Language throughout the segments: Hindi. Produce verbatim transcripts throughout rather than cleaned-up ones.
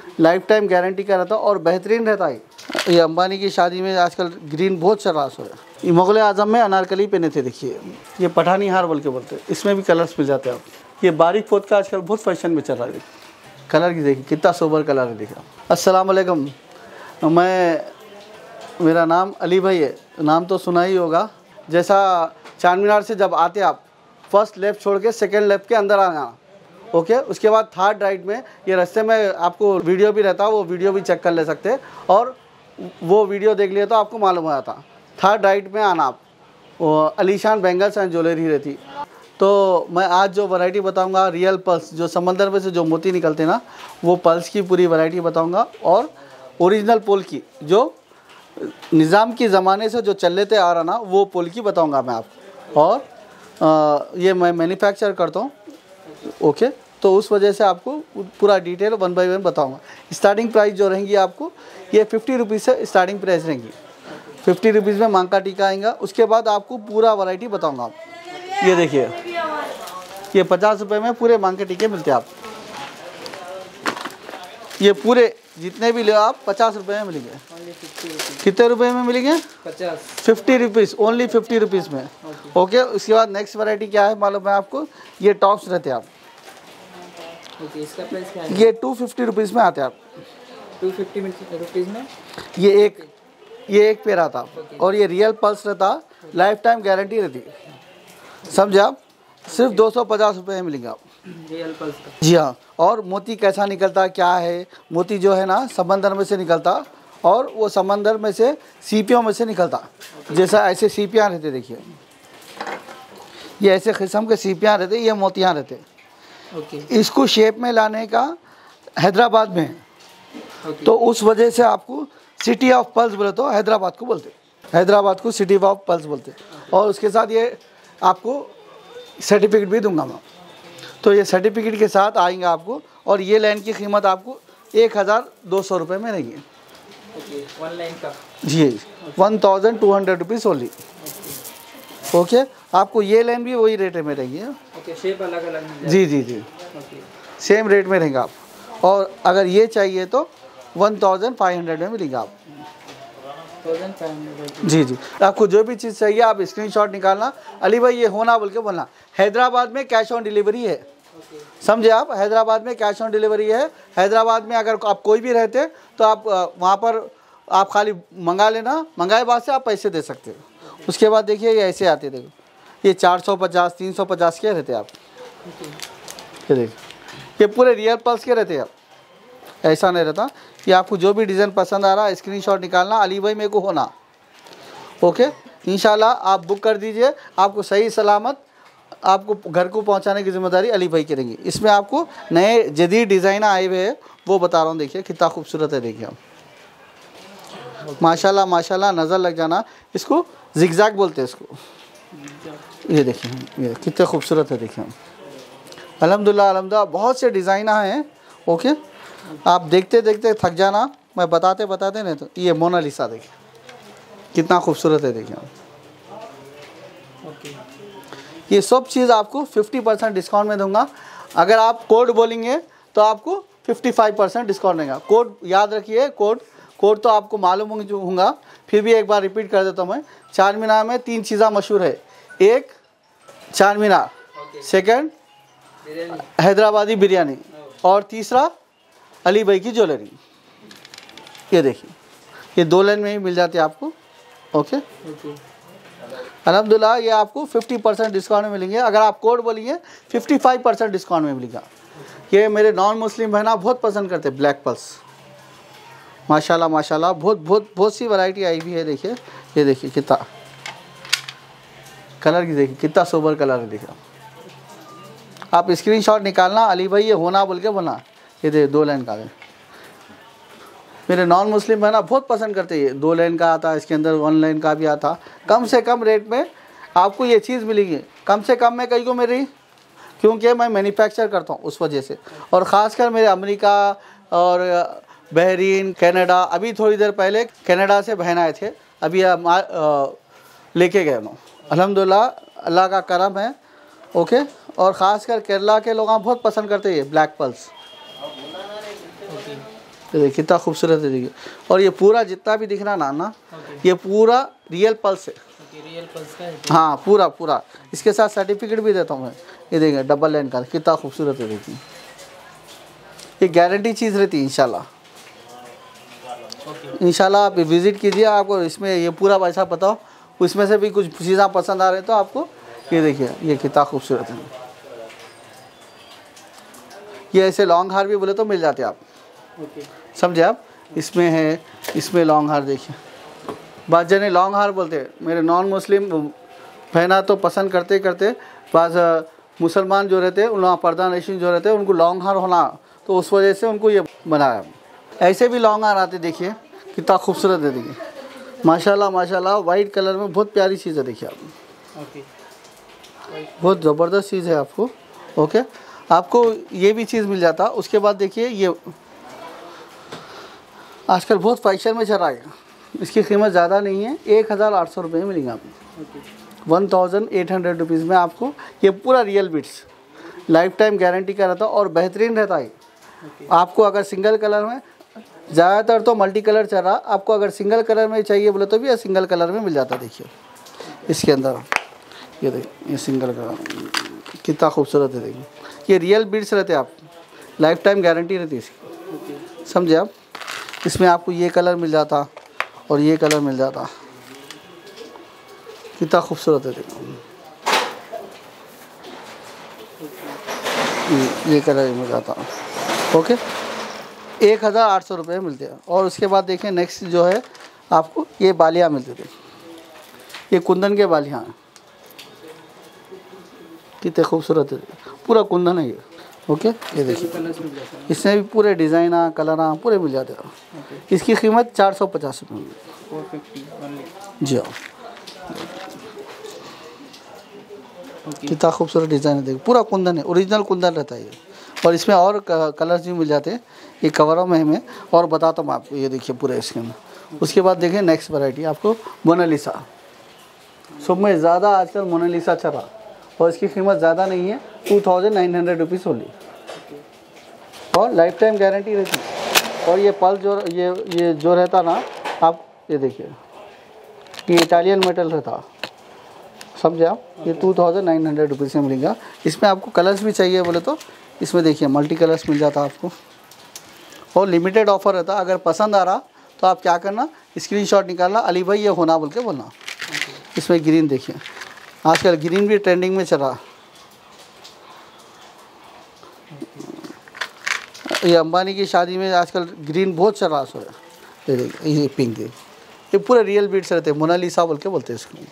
लाइफ टाइम गारंटी का रहता है और बेहतरीन रहता है। ये अंबानी की शादी में आजकल ग्रीन बहुत चल रहा है। ये मुग़ल आज़म में अनारकली पहने थे, देखिए ये पठानी हार बोल के बोलते हैं, इसमें भी कलर्स मिल जाते हैं आप। ये बारीक पोत का आजकल बहुत फैशन में चल रहा है। कलर की देखिए कितना सोबर कलर है, देखिए। अस्सलाम वालेकुम, मैं मेरा नाम अली भाई है, नाम तो सुना ही होगा। जैसा चार मीनार से जब आते आप फर्स्ट लेफ़्ट छोड़ के सेकेंड लेफ़्ट के अंदर आना, ओके। उसके बाद थर्ड राइट में ये रास्ते में आपको वीडियो भी रहता है, वो वीडियो भी चेक कर ले सकते हैं और वो वीडियो देख लिए तो आपको मालूम हो जाता। थर्ड राइट में आना आप, वो अलीशान बैंगल्स एंड ज्वेलरी रहती। तो मैं आज जो वैरायटी बताऊंगा रियल पल्स, जो समंदर में से जो मोती निकलते ना, वो पल्स की पूरी वैरायटी बताऊंगा और ओरिजिनल पोल की जो निज़ाम के ज़माने से जो चल लेते आ रहा ना, वो पोल की बताऊंगा मैं आपको। और आ, ये मैं मैन्युफैक्चर करता हूँ, ओके। तो उस वजह से आपको पूरा डिटेल वन बाय वन बताऊंगा। स्टार्टिंग प्राइस जो रहेंगी आपको ये फिफ्टी रुपीज़ से स्टार्टिंग प्राइस रहेंगी। फिफ्टी रुपीज़ में मांग का टीका आएगा। उसके बाद आपको पूरा वैरायटी बताऊंगा आप। ये देखिए ये पचास रुपये में पूरे मांग के टीके मिलते हैं आप। ये पूरे जितने भी ले आप पचास रुपये में मिलेंगे। कितने रुपए में मिलेंगे? पचास। Fifty rupees, only fifty rupees में, ओके। उसके बाद नेक्स्ट वैरायटी क्या है मालूम है आपको? ये टॉप्स रहते हैं आप, ओके। इसका प्राइस क्या है? ये टू फिफ्टी रुपीज़ में आते हैं आप। टू फिफ्टी रुपीज़ में ये एक ये एक पेड़ आता और ये रियल पल्स रहता, लाइफ टाइम गारंटी रहती, समझे आप। सिर्फ दो सौ पचास रुपये में मिलेंगे आप रियल पल्स का। जी हाँ। और मोती कैसा निकलता क्या है? मोती जो है ना समंदर में से निकलता और वो समंदर में से सीपियों में से निकलता। जैसा ऐसे सीपियाँ रहते, देखिए ये ऐसे किस्म के सीपियाँ रहते, ये मोतियाँ रहते, ओके। इसको शेप में लाने का हैदराबाद में है, तो उस वजह से आपको सिटी ऑफ पल्स बोले तो हैदराबाद को बोलते, हैदराबाद को सिटी ऑफ पल्स बोलते। और उसके साथ ये आपको सर्टिफिकेट भी दूंगा मैं। तो ये सर्टिफिकेट के साथ आएंगे आपको। और ये लाइन की कीमत आपको एक हज़ार दो सौ रुपये में रहेगी, ओके। वन लाइन का जी, one thousand two hundred rupees only, okay. आपको ये लाइन भी वही रेट में रहेगी, ओके। शेप अलग अलग जी जी जी, ओके। सेम रेट में रहेगा आप। और अगर ये चाहिए तो वन थाउजेंड फाइव हंड्रेड में मिलेगा आप, जी जी। आपको जो भी चीज़ चाहिए आप स्क्रीनशॉट निकालना, अली भाई ये होना बोल के बोलना। हैदराबाद में कैश ऑन डिलीवरी है, समझे आप। हैदराबाद में कैश ऑन डिलीवरी है। हैदराबाद में अगर आप कोई भी रहते तो आप वहाँ पर आप खाली मंगा लेना, मंगाए बाद से आप पैसे दे सकते हो। उसके बाद देखिए ये ऐसे आते, देखो ये चार सौ पचास तीन सौ पचास के रहते आप, ये देखिए ये पूरे रियल पल्स के रहते आप, ऐसा नहीं रहता। ये आपको जो भी डिज़ाइन पसंद आ रहा है स्क्रीनशॉट निकालना, अली भाई मेरे को होना, ओके। इंशाल्लाह आप बुक कर दीजिए, आपको सही सलामत आपको घर को पहुंचाने की जिम्मेदारी अली भाई करेंगे। इसमें आपको नए जदीद डिज़ाइन आए हुए हैं, वो बता रहा हूँ, देखिए कितना खूबसूरत है, देखिए आप माशाल्लाह माशाल्लाह, नज़र लग जाना। इसको जिगजैग बोलते हैं इसको, ये देखिए ये कितने खूबसूरत है, देखिए अल्हम्दुलिल्लाह अल्हम्दुलिल्लाह। बहुत से डिज़ाइना हैं, ओके। आप देखते देखते थक जाना, मैं बताते बताते नहीं। तो ये मोनालिसा देखिए कितना खूबसूरत है, देखिए ओके। ये सब चीज़ आपको फिफ्टी परसेंट डिस्काउंट में दूंगा। अगर आप कोड बोलेंगे तो आपको फिफ्टी फाइव परसेंट डिस्काउंट देगा। कोड याद रखिए, कोड कोड तो आपको मालूम होगा, फिर भी एक बार रिपीट कर देता हूँ मैं। चार मीनार में तीन चीज़ें मशहूर है, एक चार मीनार, सेकंड हैदराबादी बिरयानी और तीसरा अली भाई की ज्वेलरी। ये देखिए ये दो लाइन में ही मिल जाती है आपको, ओके। अल्हम्दुलिल्लाह ये आपको फिफ्टी परसेंट डिस्काउंट में मिलेंगे। अगर आप कोड बोलिए फिफ्टी फाइव परसेंट डिस्काउंट में मिलेगा। ये मेरे नॉन मुस्लिम बहना बहुत पसंद करते हैं ब्लैक पल्स, माशाल्लाह माशाल्लाह। बहुत बहुत बहुत सी वैरायटी आई हुई है, देखिए ये देखिए कितना कलर की, देखिए कितना सोबर कलर है, देखिए आप स्क्रीनशॉट निकालना, अली भाई ये होना बोल के बोलना। ये देखिए दो लाइन का है, मेरे नॉन मुस्लिम बहना बहुत पसंद करते हैं। दो लाइन का आता है, इसके अंदर वन लाइन का भी आता। कम से कम रेट में आपको ये चीज़ मिलेगी, कम से कम में कहीं को मेरी, क्योंकि मैं मैन्युफैक्चर करता हूँ उस वजह से। और ख़ासकर मेरे अमेरिका और बहरीन, कनाडा, अभी थोड़ी देर पहले कनाडा से बहन आए थे, अभी लेके गए उन्होंने, अल्हम्दुलिल्लाह अल्लाह का करम है, ओके। और ख़ासकर केरला के लोग बहुत पसंद करते हैं ब्लैक पल्स, ये देखिए कितना खूबसूरत है देखिए। और ये पूरा जितना भी दिख रहा ना ना ओके ये पूरा रियल पल्स है। ओके रियल पल्स का है। हाँ पूरा पूरा, इसके साथ सर्टिफिकेट भी देता हूँ मैं। ये देखिए डबल लाइन का कितना खूबसूरत है देखिए, ये गारंटी चीज़ रहती है इंशाल्लाह। ओके इंशाल्लाह आप विज़िट कीजिए, आपको इसमें ये पूरा पैसा बताओ, उसमें से भी कुछ चीज़ें पसंद आ रहे तो आपको ये देखिए ये कितना खूबसूरत है। ये ऐसे लॉन्ग हार भी बोले तो मिल जाते हैं आप, ओके समझे आप। इसमें है, इसमें लॉन्ग हार देखिए, बाद जने लॉन्ग हार बोलते हैं, मेरे नॉन मुस्लिम पहना तो पसंद करते करते बाद मुसलमान जो रहते हैं उन पर्दा नशीन जो रहते हैं उनको लॉन्ग हार होना, तो उस वजह से उनको ये बनाया। ऐसे भी लॉन्ग हार आते देखिए कितना खूबसूरत है देखिए, माशाल्लाह माशाल्लाह। वाइट कलर में बहुत प्यारी चीज़ है देखिए आप, ओके बहुत ज़बरदस्त चीज़ है आपको। ओके आपको ये भी चीज़ मिल जाता। उसके बाद देखिए ये आजकल बहुत फैशन में चल रहा है, इसकी कीमत ज़्यादा नहीं है, एक हज़ार आठ सौ रुपये में मिलेंगे आपको, okay one thousand eight hundred rupees में आपको। ये पूरा real beads lifetime guarantee का रहता है और बेहतरीन रहता है। ओके आपको अगर सिंगल कलर में, ज़्यादातर तो मल्टी कलर चल रहा, आपको अगर सिंगल कलर में चाहिए बोले तो भी ये सिंगल कलर में मिल जाता। देखिए इसके अंदर ये देखिए ये सिंगल कलर कितना खूबसूरत है देखिए, ये रियल बिट्स रहते हैं, आप लाइफ टाइम गारंटी रहती है इसकी, ओके समझे आप। इसमें आपको ये कलर मिल जाता और ये कलर मिल जाता, कितना खूबसूरत है देखो, ये ये कलर मिल जाता। ओके एक हज़ार आठ सौ रुपये मिलते हैं। और उसके बाद देखें नेक्स्ट जो है आपको ये बालियाँ मिलते थे, ये कुंदन के बालियाँ कितने खूबसूरत है, पूरा कुंदन है ये। ओके ये देखिए कलर्स मिल जाता है। इसमें भी पूरे डिज़ाइन कलर पूरे मिल जाते हैं। ओके इसकी कीमत चार सौ पचास रुपये में। Four fifty only. जी हाँ ओके कितना खूबसूरत डिज़ाइन है देखिए, पूरा कुंदन है, ओरिजिनल कुंदन रहता है ये। और इसमें और कलर्स भी मिल जाते हैं, ये कवरों में हमें और बताता हूँ आपको। ये देखिए पूरे इसके अंदर। उसके बाद देखिए नेक्स्ट वैरायटी आपको मोनालिसा, सब में ज़्यादा आजकल मोनालिसा चल रहा और इसकी कीमत ज़्यादा नहीं है, two thousand nine hundred rupees only और लाइफ टाइम गारंटी रहती है। और ये पल जो ये ये जो रहता ना आप ये देखिए ये इटालियन मेटल रहता, समझे आप। ये two thousand nine hundred rupees में मिलेगा। इसमें आपको कलर्स भी चाहिए बोले तो इसमें देखिए मल्टी कलर्स मिल जाता आपको और लिमिटेड ऑफर रहता। अगर पसंद आ रहा तो आप क्या करना, स्क्रीनशॉट निकालना, अली भाई ये होना बोल के बोलना। इसमें ग्रीन देखिए, आजकल ग्रीन भी ट्रेंडिंग में चल रहा। ये अंबानी की शादी में आजकल ग्रीन बहुत चल रहा है। ये देखिए ये पिंक है, ये पूरे रियल बीट्स रहते हैं, मोनालिसा बोल के बोलते हैं इसको।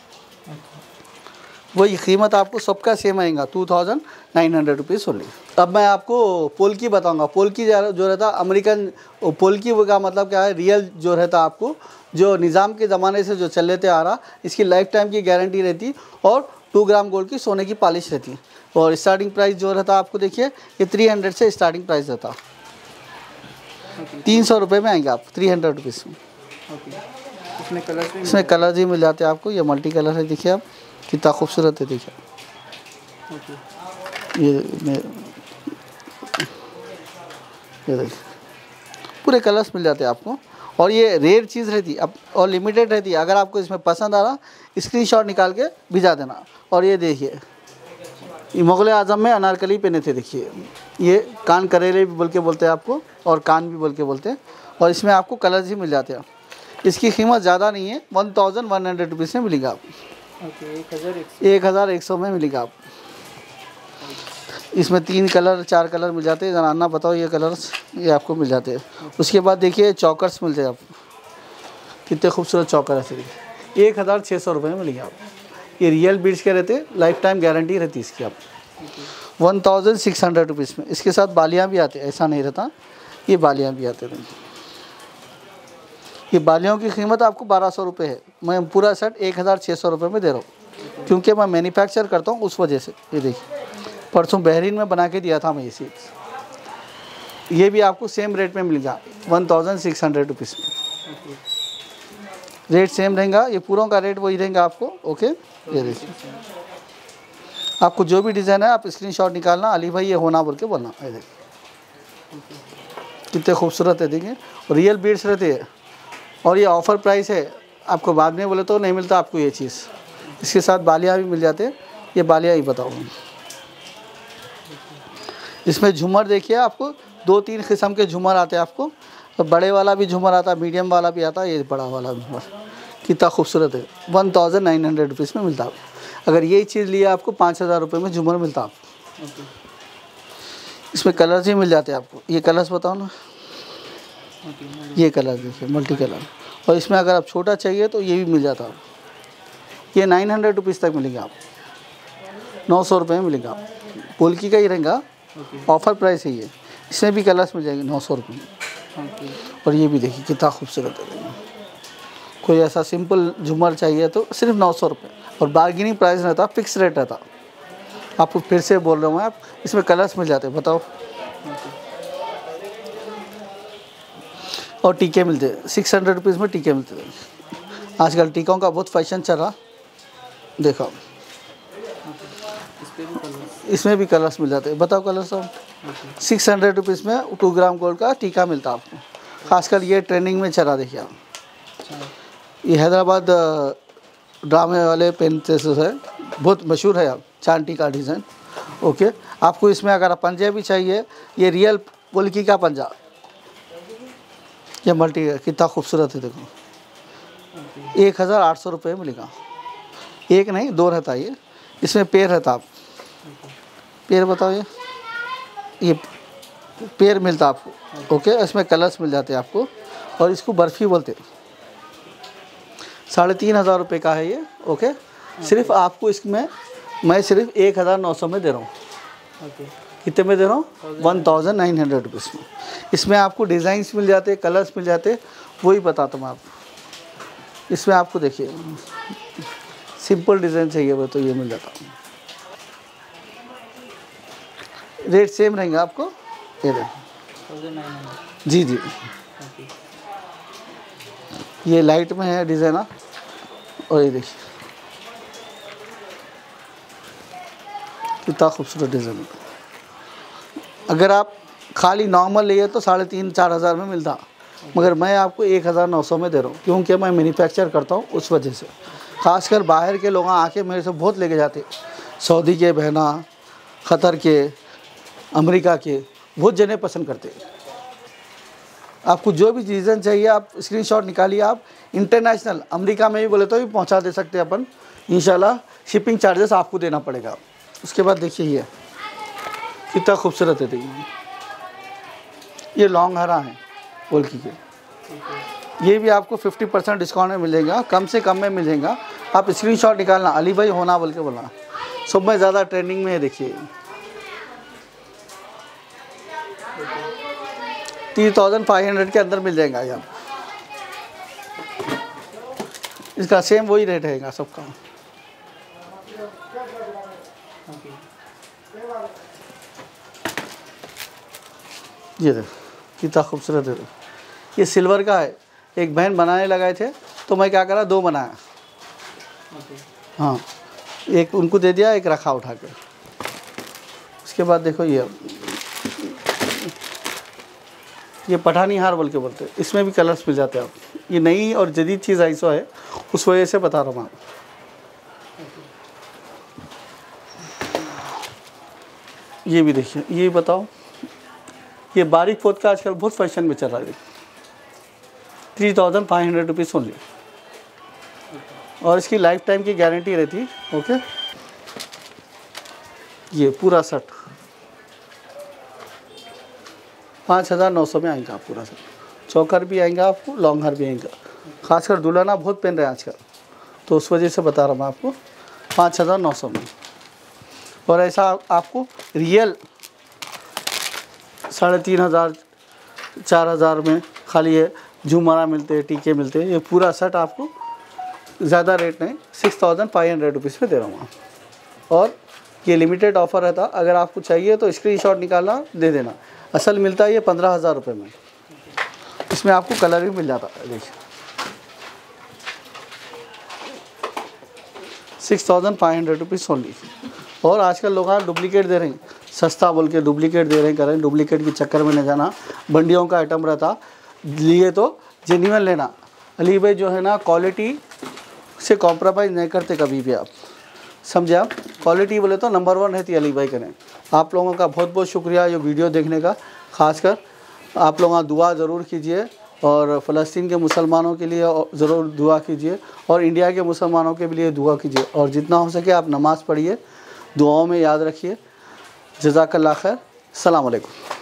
वही कीमत आपको सबका सेम आएगा, two thousand nine hundred rupees only. अब मैं आपको पोल्की बताऊंगा। पोल्की जो रहता अमेरिकन पोल्की का मतलब क्या है, रियल जो रहता आपको, जो निज़ाम के ज़माने से जो चल लेते आ रहा, इसकी लाइफ टाइम की गारंटी रहती और टू ग्राम गोल्ड की सोने की पॉलिश रहती। और स्टार्टिंग प्राइस जो रहता आपको देखिए ये थ्री हंड्रेड से स्टार्टिंग प्राइस रहता, तीन सौ रुपये में आएंगे आप, थ्री हंड्रेड रुपीज़ में। ओके इसमें कलर्स भी इसमें कलर ही मिल जाते हैं आपको। ये मल्टी कलर है, देखिए आप कितना खूबसूरत है देखिए। ओके ये ये देखिए पूरे कलर्स मिल जाते हैं आपको और ये रेयर चीज़ रहती अब और लिमिटेड रहती है। अगर आपको इसमें पसंद आ रहा स्क्रीनशॉट निकाल के भिजा देना। और ये देखिए ये मुग़ल आज़म में अनारकली पहने थे, देखिए ये कान करेले भी बोल के बोलते हैं आपको और कान भी बोल के बोलते हैं। और इसमें आपको कलर्स ही मिल जाते हैं। इसकी कीमत ज़्यादा नहीं है, one thousand one hundred rupees में मिलेगा आप, ओके एक हज़ार एक एक हज़ार एक सौ में मिलेगा आप। इसमें तीन कलर चार कलर मिल जाते हैं, जनाना बताओ ये कलर्स ये आपको मिल जाते हैं। उसके बाद देखिए चौकर्स मिलते हैं आपको, कितने खूबसूरत चौकर है देखिए, एक हज़ार छः सौ रुपये में मिलेंगे आप। ये रियल बीड्स के रहते, लाइफ टाइम गारंटी रहती है इसकी आप, one thousand six hundred rupees में। इसके साथ बालियाँ भी आते, ऐसा नहीं रहता, ये बालियाँ भी आते रहते। ये बालियों की कीमत आपको बारह सौ रुपये है, मैं पूरा सेट एक हज़ार छः सौ रुपये में दे रहा हूँ क्योंकि मैं मैन्युफैक्चर करता हूँ उस वजह से। ये देखिए परसों बहरीन में बना के दिया था मैं ये चीज़। ये भी आपको सेम रेट में मिलेगा, one thousand six hundred rupees में। रेट सेम रहेगा, ये पूरों का रेट वही रहेगा आपको। ओके ये देखिए आपको जो भी डिज़ाइन है आप स्क्रीनशॉट निकालना, अली भाई ये होना बोल के बोलना। ये देखिए कितने खूबसूरत है, देखिए रियल बीड्स रहते हैं। और ये ऑफ़र प्राइस है, आपको बाद में बोले तो नहीं मिलता आपको ये चीज़। इसके साथ बालियाँ भी मिल जाते हैं, ये बालियाँ ही बताओ। इसमें झूमर देखिए, आपको दो तीन किस्म के झूमर आते हैं आपको। तो बड़े वाला भी झूमर आता है, मीडियम वाला भी आता है, ये बड़ा वाला झूमर कितना खूबसूरत है। One thousand nine hundred rupees में मिलता है। अगर यही चीज़ लिया आपको पाँच हज़ार रुपये में झूमर मिलता है आपको। इसमें कलर्स ही मिल जाते हैं आपको। ये कलर्स बताओ ना, ये कलर देखिए मल्टी कलर। और इसमें अगर आप छोटा चाहिए तो ये भी मिल जाता है। ये नाइन हंड्रेड रुपीज़ तक मिलेंगे आप, नौ सौ रुपये में मिलेगा। पोल्की का ही रहेगा, ऑफ़र प्राइस है ये। इसमें भी कलर्स मिल जाएंगे नौ सौ रुपये में। और ये भी देखिए कितना खूबसूरत है। कोई ऐसा सिंपल झूमर चाहिए तो सिर्फ नौ सौ रुपये, और बार्गेनिंग प्राइस रहता, फिक्स रेट रहता। आपको फिर से बोल रहा हूँ मैं, आप इसमें कलर्स मिल जाते हैं, बताओ। और टीके मिलते हैं, सिक्स हंड्रेड रुपीज़ में टीके मिलते हैं। आजकल टीकों का बहुत फैशन चल रहा, देखो इसमें भी कलर्स मिल जाते हैं, बताओ कलर्स। अब सिक्स हंड्रेड रुपीज़ में टू ग्राम गोल्ड का टीका मिलता है आपको। खासकर ये ट्रेंडिंग में चला, देखिए आप। ये हैदराबाद ड्रामे वाले पेंसेस है, बहुत मशहूर है आप, चांद टीका डिज़ाइन। ओके, आपको इसमें अगर पंजे भी चाहिए, ये रियल पोल्की का पंजा, ये मल्टी है, कितना खूबसूरत है देखो। एक हज़ार आठ सौ रुपये मिलेगा। एक नहीं दो रहता है ये। इसमें पैर रहता, आप पैर बताओ। ये ये पैर मिलता आपको। ओके, इसमें कलर्स मिल जाते हैं आपको। और इसको बर्फ़ी बोलते हैं। साढ़े तीन हज़ार रुपये का है ये। ओके, सिर्फ आपको इसमें मैं सिर्फ एक हज़ार नौ सौ में दे रहा हूँ। कितने में दे रहा हूँ? One thousand nine hundred rupees में। इसमें आपको डिज़ाइंस मिल जाते, कलर्स मिल जाते, वही बताता हूँ आपको। इसमें आपको देखिए सिंपल डिज़ाइन चाहिए वो तो ये मिल जाता। रेट सेम रहेंगे आपको, ये देखो जी जी। ये लाइट में है डिज़ाइन, और ये देखिए कितना खूबसूरत डिज़ाइन है। अगर आप खाली नॉर्मल लिए तो साढ़े तीन चार हज़ार में मिलता, मगर मैं आपको एक हज़ार नौ सौ में दे रहा हूँ, क्योंकि मैं मैन्युफैक्चर करता हूँ उस वजह से। खासकर बाहर के लोग आके मेरे से बहुत लेके जाते, सऊदी के बहना, क़तर के, अमेरिका के, बहुत जने पसंद करते। आपको जो भी डिज़ाइन चाहिए आप स्क्रीनशॉट निकालिए। आप इंटरनेशनल अमेरिका में भी बोले तो भी पहुंचा दे सकते हैं अपन इंशाल्लाह। शिपिंग चार्जेस आपको देना पड़ेगा। उसके बाद देखिए ये कितना खूबसूरत है, देखिए ये लॉन्ग हरा है पोल्की के। ये भी आपको फिफ्टी परसेंट डिस्काउंट में मिलेगा, कम से कम में मिलेगा। आप स्क्रीनशॉट निकालना, अली भाई होना बोल के बोलना। सब में ज़्यादा ट्रेंडिंग में है, देखिए थ्री थाउजेंड फाइव हंड्रेड के अंदर मिल जाएगा यार। इसका सेम वही रेट रहेगा सबका। ये देखो कितना खूबसूरत है। ये सिल्वर का है, एक बहन बनाने लगाए थे तो मैं क्या करा, दो बनाया। हाँ, एक उनको दे दिया, एक रखा उठा कर। उसके बाद देखो ये ये पठानी हार बोल के बोलते हैं। इसमें भी कलर्स मिल जाते हैं आप। ये नई और जदीद चीज़ ऐसा है, उस वजह से बता रहा हूँ मैं। ये भी देखिए, ये बताओ। ये बारीक पोत का आजकल बहुत फैशन में चल रहा है। Three thousand five hundred rupees only, और इसकी लाइफ टाइम की गारंटी रहती है। ओके, ये पूरा सेट पाँच हज़ार नौ सौ में आएगा पूरा सेट। चौकर भी आएगा आपको, लॉन्ग हार भी आएगा। खासकर दुल्हना बहुत पहन रहे हैं आजकल, तो उस वजह से बता रहा हूँ मैं आपको पाँच हज़ार नौ सौ में। और ऐसा आपको रियल साढ़े तीन हज़ार चार हज़ार में खाली है झुमरा मिलते हैं, टीके मिलते हैं। ये पूरा सेट आपको ज़्यादा रेट नहीं, six thousand five hundred rupees में दे रहा हूँ। और ये लिमिटेड ऑफ़र रहता, अगर आपको चाहिए तो स्क्रीनशॉट निकालना, दे देना। असल मिलता है ये पंद्रह हज़ार रुपये में। इसमें आपको कलर भी मिल जाता है, देखिए six thousand five hundred rupees only. और आजकल लोग डुप्लीकेट दे रहे हैं, सस्ता बोल के डुप्लीकेट दे रहे हैं, करें डुप्लीकेट के चक्कर में न जाना। बंडियों का आइटम रहता, लिए तो जेन्युइन लेना। अली भाई जो है ना क्वालिटी से कॉम्प्रोमाइज़ नहीं करते कभी भी, आप समझे। आप क्वालिटी बोले तो नंबर वन रहती है अली भाई करें। आप लोगों का बहुत बहुत शुक्रिया ये वीडियो देखने का। खासकर आप लोग दुआ ज़रूर कीजिए और फ़लस्तीन के मुसलमानों के लिए ज़रूर दुआ कीजिए और इंडिया के मुसलमानों के लिए दुआ कीजिए और जितना हो सके आप नमाज़ पढ़िए, दुआओं में याद रखिए। जज़ाकल्लाह खैर। अस्सलाम वालेकुम।